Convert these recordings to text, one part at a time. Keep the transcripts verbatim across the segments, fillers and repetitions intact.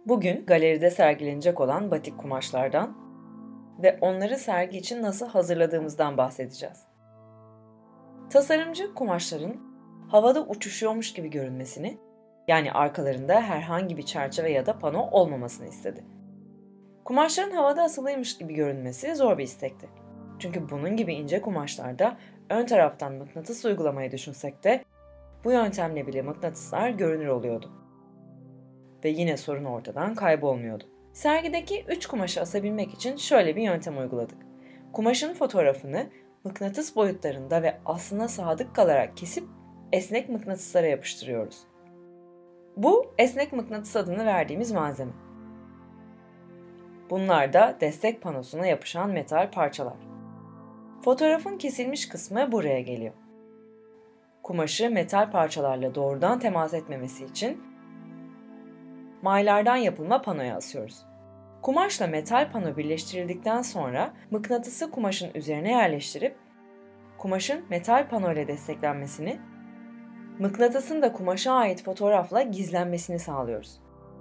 Bugün galeride sergilenecek olan batik kumaşlardan ve onları sergi için nasıl hazırladığımızdan bahsedeceğiz. Tasarımcı kumaşların havada uçuşuyormuş gibi görünmesini, yani arkalarında herhangi bir çerçeve ya da pano olmamasını istedi. Kumaşların havada asılıymış gibi görünmesi zor bir istekti. Çünkü bunun gibi ince kumaşlarda ön taraftan mıknatıs uygulamayı düşünsek de bu yöntemle bile mıknatıslar görünür oluyordu. Ve yine sorun ortadan kaybolmuyordu. Sergideki üç kumaşı asabilmek için şöyle bir yöntem uyguladık. Kumaşın fotoğrafını mıknatıs boyutlarında ve aslına sadık kalarak kesip esnek mıknatıslara yapıştırıyoruz. Bu esnek mıknatıs adını verdiğimiz malzeme. Bunlar da destek panosuna yapışan metal parçalar. Fotoğrafın kesilmiş kısmı buraya geliyor. Kumaşı metal parçalarla doğrudan temas etmemesi için maylardan yapılma panoya asıyoruz. Kumaşla metal pano birleştirildikten sonra mıknatısı kumaşın üzerine yerleştirip kumaşın metal pano ile desteklenmesini, mıknatısın da kumaşa ait fotoğrafla gizlenmesini sağlıyoruz.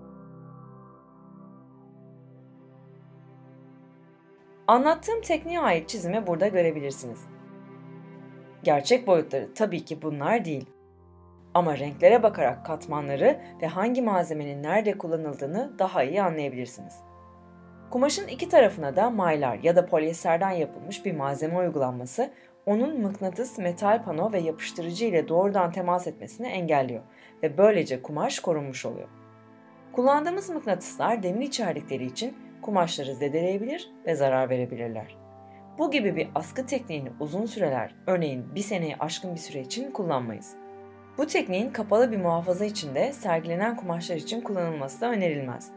Anlattığım tekniğe ait çizimi burada görebilirsiniz. Gerçek boyutları tabii ki bunlar değil. Ama renklere bakarak katmanları ve hangi malzemenin nerede kullanıldığını daha iyi anlayabilirsiniz. Kumaşın iki tarafına da maylar ya da polyesterden yapılmış bir malzeme uygulanması, onun mıknatıs, metal pano ve yapıştırıcı ile doğrudan temas etmesini engelliyor ve böylece kumaş korunmuş oluyor. Kullandığımız mıknatıslar demir içerdikleri için kumaşları zedeleyebilir ve zarar verebilirler. Bu gibi bir askı tekniğini uzun süreler, örneğin bir seneyi aşkın bir süre için kullanmayız. Bu tekniğin kapalı bir muhafaza içinde sergilenen kumaşlar için kullanılması da önerilmez.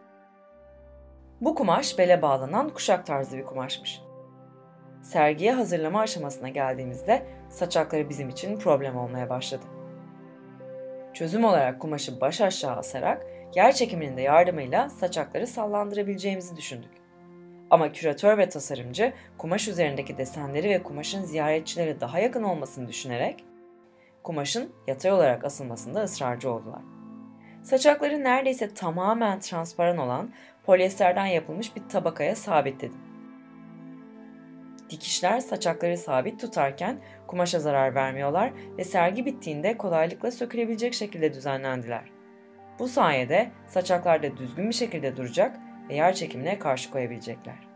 Bu kumaş bele bağlanan kuşak tarzı bir kumaşmış. Sergiye hazırlama aşamasına geldiğimizde saçakları bizim için problem olmaya başladı. Çözüm olarak kumaşı baş aşağı asarak yer çekiminin de yardımıyla saçakları sallandırabileceğimizi düşündük. Ama küratör ve tasarımcı kumaş üzerindeki desenleri ve kumaşın ziyaretçilere daha yakın olmasını düşünerek kumaşın yatay olarak asılmasında ısrarcı oldular. Saçakları neredeyse tamamen transparan olan polyesterden yapılmış bir tabakaya sabitledim. Dikişler saçakları sabit tutarken kumaşa zarar vermiyorlar ve sergi bittiğinde kolaylıkla sökülebilecek şekilde düzenlendiler. Bu sayede saçaklar da düzgün bir şekilde duracak ve yer çekimine karşı koyabilecekler.